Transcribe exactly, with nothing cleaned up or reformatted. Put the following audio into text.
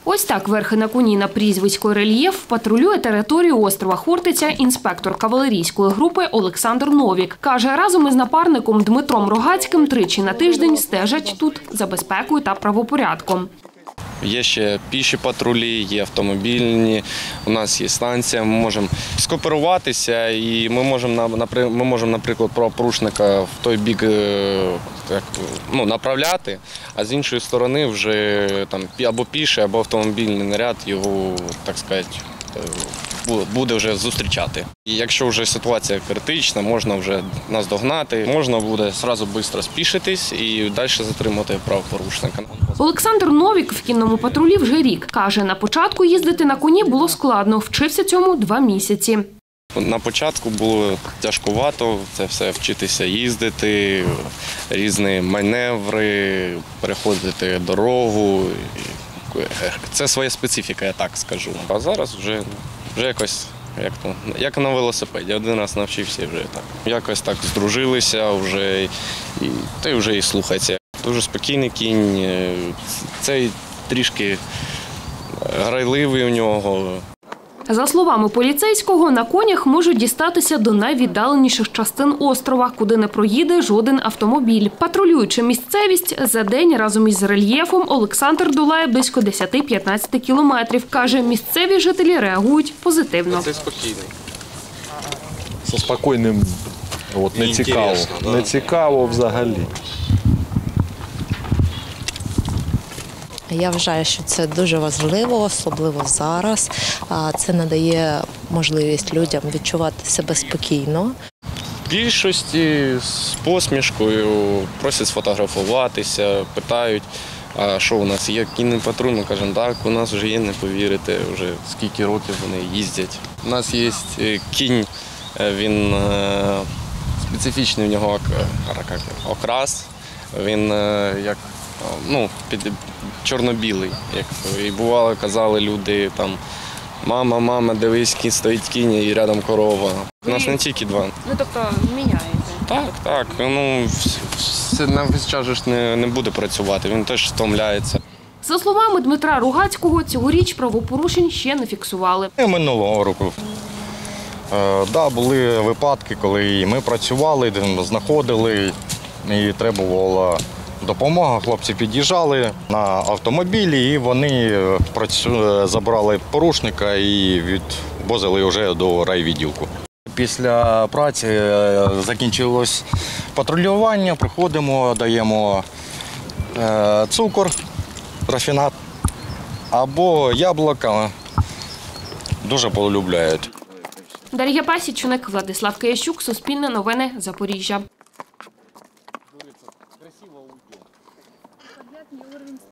Ось так верхи на коні на прізвисько «Рельєф» патрулює територію острова Хортиця інспектор кавалерійської групи Олександр Новік. Каже, разом із напарником Дмитром Рогацьким тричі на тиждень стежать тут за безпекою та правопорядком. Є ще піші патрулі, є автомобільні, у нас є станція, ми можемо скооперуватися і ми можемо, ми можемо, наприклад, правопорушника в той бік ну, направляти, а з іншої сторони вже там, або піший, або автомобільний наряд його, так сказати, буде вже зустрічати. І якщо вже ситуація критична, можна вже нас догнати, можна буде одразу швидко спішитись і далі затримати правопорушника. Олександр Новік в кінному патрулі вже рік. Каже, на початку їздити на коні було складно, вчився цьому два місяці. На початку було тяжкувато це все вчитися їздити, різні маневри, переходити дорогу. Це своя специфіка, я так скажу. А зараз вже, вже якось як, то, як на велосипеді. Один раз навчився вже так. Якось так здружилися вже і та й вже і слухається. Дуже спокійний кінь, цей трішки грайливий у нього. За словами поліцейського, на конях можуть дістатися до найвіддаленіших частин острова, куди не проїде жоден автомобіль. Патрулюючи місцевість, за день разом із «Рельєфом» Олександр долає близько десять-п'ятнадцять кілометрів. Каже, місцеві жителі реагують позитивно. Це спокійний. Зі спокійним, от, не цікаво, да. Не цікаво взагалі. Я вважаю, що це дуже важливо, особливо зараз. Це надає можливість людям відчувати себе спокійно. В більшості з посмішкою просять сфотографуватися, питають, а що у нас є кінний патруль. Ми кажемо, так, у нас вже є, не повірите, вже скільки років вони їздять. У нас є кінь, він специфічний, в нього окрас, він як ну, під чорно-білий. Як і бувало, казали люди там, мама, мама, дивись, кінь стоїть кінь і рядом корова. У нас не тільки два. Ну, тобто, міняєте? Так, так. Ну, все на весь час ж не, не буде працювати, він теж втомляється. За словами Дмитра Рогацького, цьогоріч правопорушень ще не фіксували. Минулого року. Е, да, були випадки, коли ми працювали, знаходили і треба було допомога. Хлопці під'їжджали на автомобілі і вони забрали порушника і відвозили вже до райвідділку. Після праці закінчилось патрулювання, приходимо, даємо цукор, рафінат або яблука. Дуже полюбляють. Дар'я Пасічник, Владислав Киящук, Суспільне новини, Запоріжжя.